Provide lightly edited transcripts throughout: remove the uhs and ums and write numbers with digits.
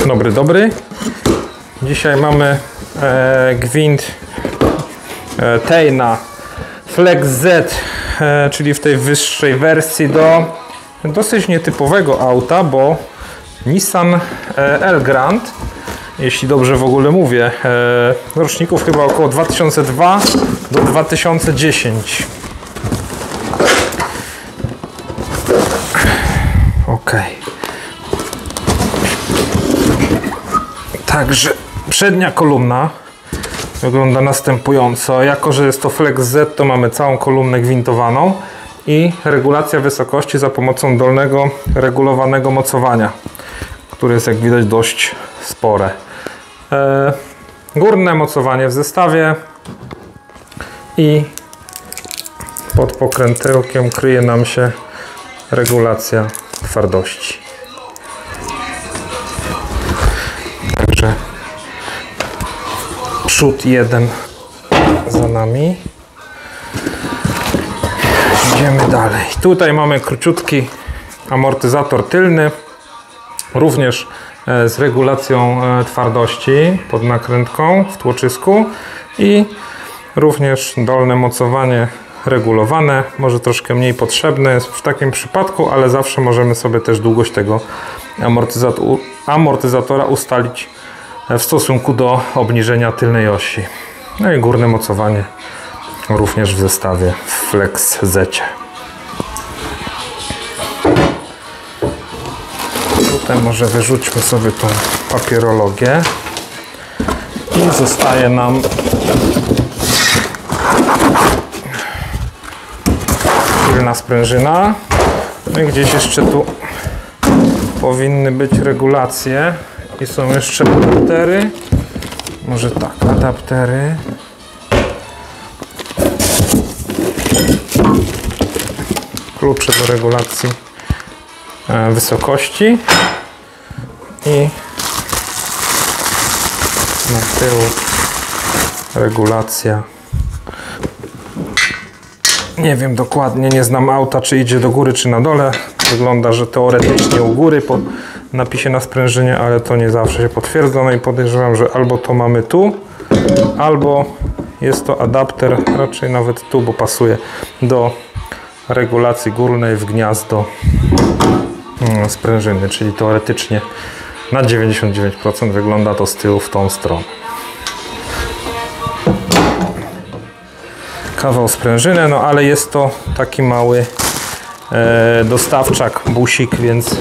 Dobry. Dzisiaj mamy gwint Tejna Flex Z, czyli w tej wyższej wersji do dosyć nietypowego auta, bo Nissan Elgrand, jeśli dobrze w ogóle mówię, roczników chyba około 2002 do 2010. Ok. Także przednia kolumna wygląda następująco. Jako że jest to Flex Z, to mamy całą kolumnę gwintowaną i regulacja wysokości za pomocą dolnego regulowanego mocowania, które jest, jak widać, dość spore. Górne mocowanie w zestawie i pod pokrętełkiem kryje nam się regulacja twardości. Także przód jeden za nami. Idziemy dalej. Tutaj mamy króciutki amortyzator tylny, również z regulacją twardości pod nakrętką w tłoczysku i również dolne mocowanie regulowane, może troszkę mniej potrzebne jest w takim przypadku, ale zawsze możemy sobie też długość tego amortyzatora ustalić w stosunku do obniżenia tylnej osi. No i górne mocowanie również w zestawie w Flex Z. Tutaj może wyrzućmy sobie tą papierologię i zostaje nam tylna sprężyna. No i gdzieś jeszcze tu powinny być regulacje i są jeszcze adaptery. Może tak, adaptery. Klucze do regulacji wysokości i na tyłu regulacja. Nie wiem dokładnie, nie znam auta, czy idzie do góry, czy na dole. Wygląda, że teoretycznie u góry po napisie na sprężynie, ale to nie zawsze się potwierdza. No i podejrzewam, że albo to mamy tu, albo jest to adapter, raczej nawet tu, bo pasuje do regulacji górnej w gniazdo sprężyny, czyli teoretycznie na 99% wygląda to z tyłu w tą stronę. Kawał sprężyny, no ale jest to taki mały dostawczak, busik, więc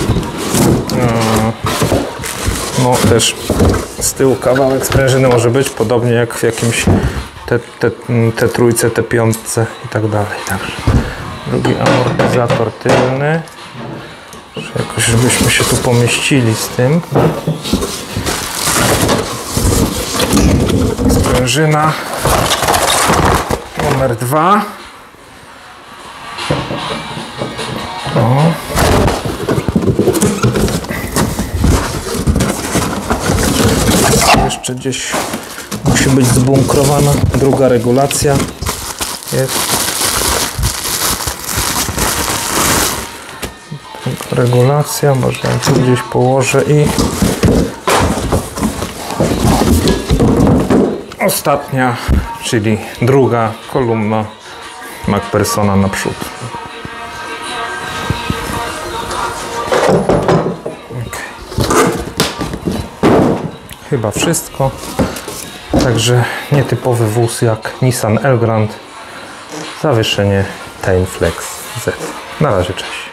no też z tyłu kawałek sprężyny może być, podobnie jak w jakimś T3, T5 i tak dalej. Także drugi amortyzator tylny, jakoś żebyśmy się tu pomieścili z tym. Sprężyna numer 2. O. Jeszcze gdzieś musi być zbunkrowana druga regulacja. Jest regulacja, może ją tu gdzieś położę i ostatnia, czyli druga kolumna MacPhersona naprzód. Okay. Chyba wszystko. Także nietypowy wóz jak Nissan Elgrand. Zawieszenie Tejn Flex Z. Na razie, cześć.